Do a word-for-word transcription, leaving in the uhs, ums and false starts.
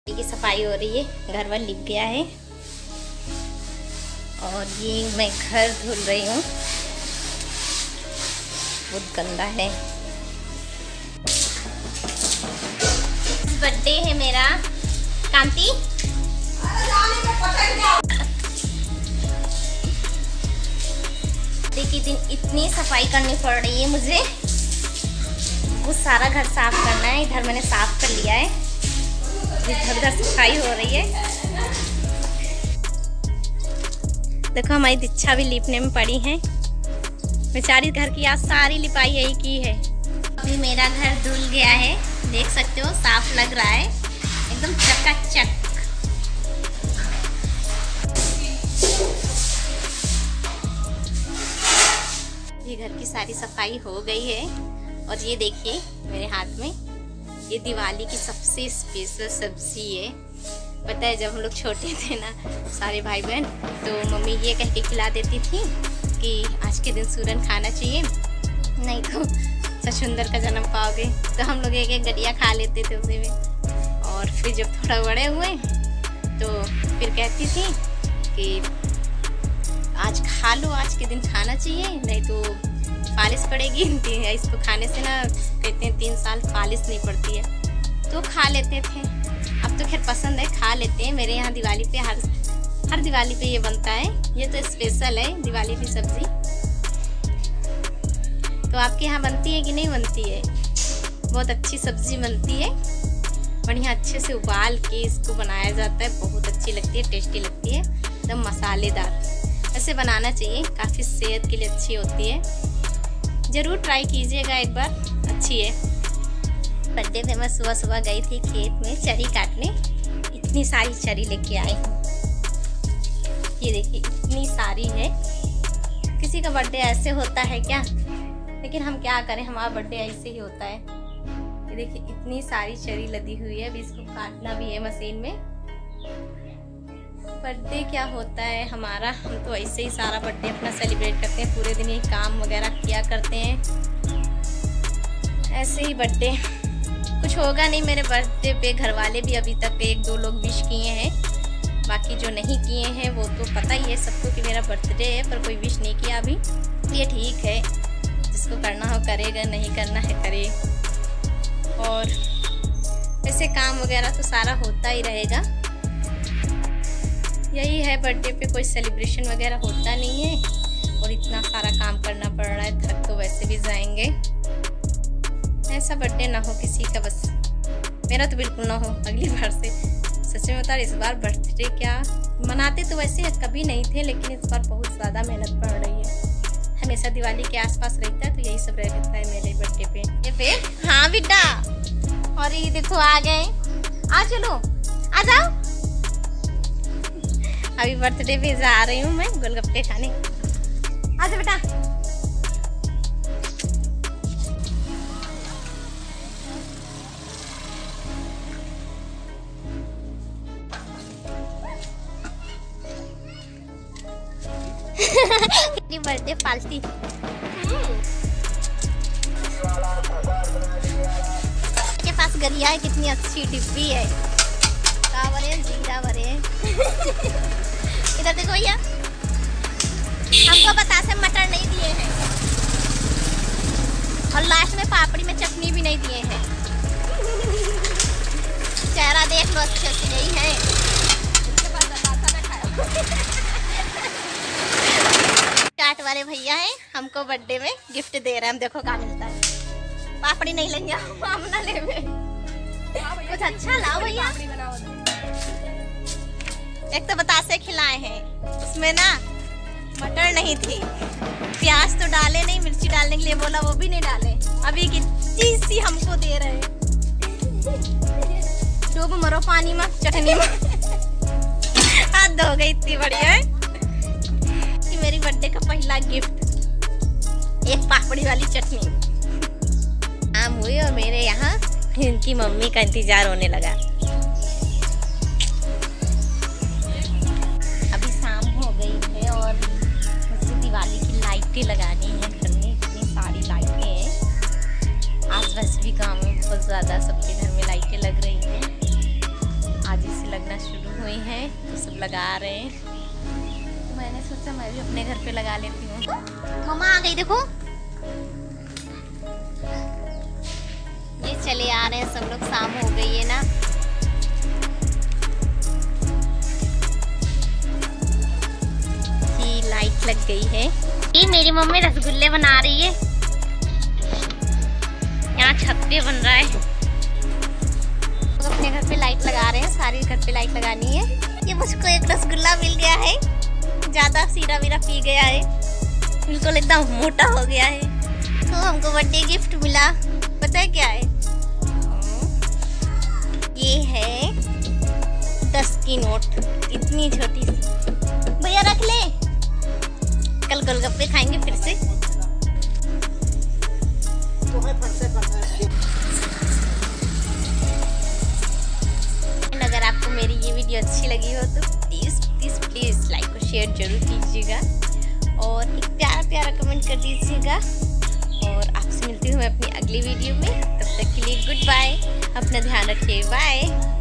की सफाई हो रही है, घर वर लिप गया है और ये मैं घर धुल रही हूँ, बहुत गंदा है। बर्थडे है मेरा। कांति बर्थडे के दिन इतनी सफाई करनी पड़ रही है मुझे, वो सारा घर साफ करना है। इधर मैंने साफ कर लिया है, इधर उधर सफाई हो रही है। देखो हमारी दीक्षा भी लिपने में पड़ी है, बेचारी घर की आज सारी लिपाई यही की है। अभी मेरा घर धुल गया है, देख सकते हो साफ लग रहा है, एकदम चकाचक। ये घर की सारी सफाई हो गई है और ये देखिए मेरे हाथ में ये दिवाली की सबसे स्पेशल सब्जी है। पता है जब हम लोग छोटे थे ना सारे भाई बहन, तो मम्मी ये कह के खिला देती थी कि आज के दिन सूरन खाना चाहिए, नहीं तो सचुंदर का जन्म पाओगे। तो हम लोग एक एक गड़िया खा लेते थे उसी में। और फिर जब थोड़ा बड़े हुए तो फिर कहती थी कि आज खा लो, आज के दिन खाना चाहिए, नहीं तो फालिश पड़ेगी। इसको खाने से ना कहते हैं तीन साल फालिश नहीं पड़ती है, तो खा लेते थे। अब तो खैर पसंद है, खा लेते हैं। मेरे यहाँ दिवाली पे हर हर दिवाली पे ये बनता है, ये तो स्पेशल है दिवाली की सब्जी। तो आपके यहाँ बनती है कि नहीं बनती है? बहुत अच्छी सब्जी बनती है, बढ़िया अच्छे से उबाल के इसको बनाया जाता है, बहुत अच्छी लगती है, टेस्टी लगती है, एकदम मसालेदार। ऐसे बनाना चाहिए, काफ़ी सेहत के लिए अच्छी होती है। ज़रूर ट्राई कीजिएगा एक बार, अच्छी है। बर्थडे में मैं सुबह सुबह गई थी खेत में चरी काटने, इतनी सारी चरी लेके आई हूँ। ये देखिए इतनी सारी है। किसी का बर्थडे ऐसे होता है क्या? लेकिन हम क्या करें, हमारा बर्थडे ऐसे ही होता है। ये देखिए इतनी सारी चरी लदी हुई है, अभी इसको काटना भी है मशीन में। बर्थडे क्या होता है हमारा, हम तो ऐसे ही सारा बर्थडे अपना सेलिब्रेट करते हैं, पूरे दिन यही काम वगैरह किया करते हैं। ऐसे ही बर्थडे कुछ होगा नहीं मेरे बर्थडे पे। घर वाले भी अभी तक एक दो लोग विश किए हैं, बाकी जो नहीं किए हैं वो तो पता ही है सबको कि मेरा बर्थडे है, पर कोई विश नहीं किया अभी। ये ठीक है, जिसको करना हो करेगा, नहीं करना है करे। और ऐसे काम वगैरह तो सारा होता ही रहेगा। यही है, बर्थडे पे कोई सेलिब्रेशन वगैरह होता नहीं है और इतना सारा काम करना पड़ रहा है, थक तो वैसे भी जाएंगे। ऐसा बर्थडे ना हो किसी का, बस मेरा तो बिल्कुल ना हो अगली बार से। सच में बता, इस बार बर्थडे क्या मनाते तो वैसे कभी नहीं थे, लेकिन इस बार बहुत ज़्यादा मेहनत पड़ रही है। हमेशा दिवाली के आसपास रहता है तो यही सब रहता है मेरे बर्थडे पे। ये पे हाँ बेटा, और ये देखो आ गए, आ चलो आ जाओ। अभी बर्थडे पे जा रही हूँ मैं गोलगप्पे खाने, आजा बेटा। कितनी बर्थडे पार्टी, के पास गरिया है, कितनी अच्छी डिब्बी है, कावरे जीरा वरे। इधर देखो भैया, हमको बतासे मटर नहीं दिए हैं और लास्ट में पापड़ी में चटनी भी नहीं दिए हैं। चेहरा देख लो अच्छे से, यही है। इसके पास बतासा ना खाओ। चाट वाले भैया हैं, हमको बर्थडे में गिफ्ट दे रहे हैं। हम देखो क्या मिलता है। पापड़ी नहीं लेंगे हम, ना लेंगे, कुछ अच्छा लाओ भैया। एक तो बतासे खिलाए हैं, उसमें ना मटर नहीं थी, प्याज तो डाले नहीं, मिर्ची डालने के लिए बोला वो भी नहीं डाले। अभी कितनी सी हमको दे रहे हैं, डूब मरो पानी में, चटनी में। हाथ धो गई, इतनी बढ़िया है कि मेरी बर्थडे का पहला गिफ्ट एक पापड़ी वाली चटनी। आम हुई और मेरे यहाँ इनकी मम्मी का इंतजार होने लगा। अभी शाम हो गई है और मुझे दिवाली की लाइटें लगानी है घर में, इतनी सारी लाइटें हैं। आसपास भी गाँव में बहुत ज़्यादा सबके घर में लाइटें लग रही हैं। आज लगना शुरू हुई हैं, तो सब लगा रहे हैं। तो मैंने सोचा मैं भी अपने घर पे लगा लेती हूँ। मम्मा आ गई, देखो ये चले आ रहे हैं सब लोग। शाम हो गई है ना, ये लाइट लग गई है। ये मेरी मम्मी रसगुल्ले बना रही है, यहाँ छत पे बन रहा है। तो अपने घर पे लाइट लगा रहे हैं, सारी घर पे लाइट लगानी है। ये मुझको एक रसगुल्ला मिल गया है, ज्यादा सीरा वीरा पी गया है, बिल्कुल एकदम मोटा हो गया है। तो हमको बर्थडे गिफ्ट मिला, पता है क्या है? ये है दस की नोट, इतनी छोटी सी। भैया रख ले, कल गोलगप्पे खाएंगे फिर से। अगर आपको मेरी ये वीडियो अच्छी लगी हो तो प्लीज प्लीज प्लीज लाइक और शेयर जरूर कीजिएगा और एक प्यारा प्यारा कमेंट कर दीजिएगा। और आपसे मिलती हूँ मैं अपनी अगली वीडियो में, तब तक के लिए गुड बाय, अपना ध्यान रखिए, बाय।